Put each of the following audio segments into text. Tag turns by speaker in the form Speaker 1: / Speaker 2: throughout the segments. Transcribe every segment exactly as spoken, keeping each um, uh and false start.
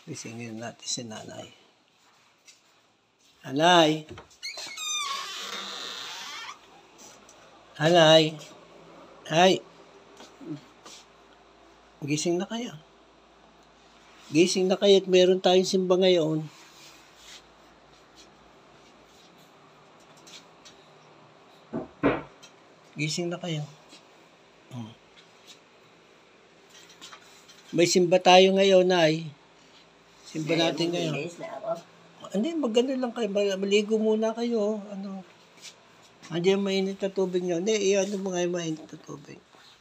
Speaker 1: Gisingin natin si nanay. Nanay! Nanay! Ay! Gising na kayo. Gising na kayo at meron tayong simba ngayon. Gising na kayo. Hmm. May simba tayo ngayon, Nay. Simba natin ngayon. Hindi, magano lang kayo. Maligo muna kayo. Ano? Andiyan mainit na tubig nyo. Hindi, iyan mo nga yung mainit na tubig.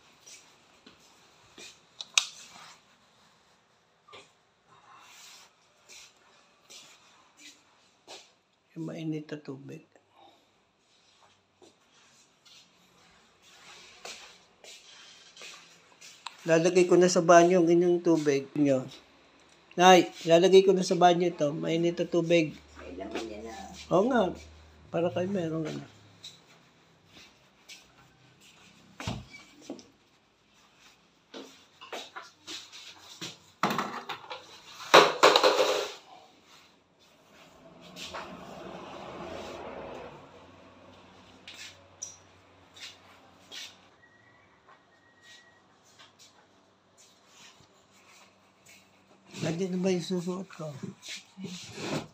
Speaker 1: Yung mainit na tubig. Lalagay ko na sa banyo ang inyong tubig nyo. Nay, lalagay ko na sa banyo ito. Mainit na tubig.
Speaker 2: May laman yan na.
Speaker 1: Oo nga. Para kayo meron ano. Nandiyan na ba yung susuot ko?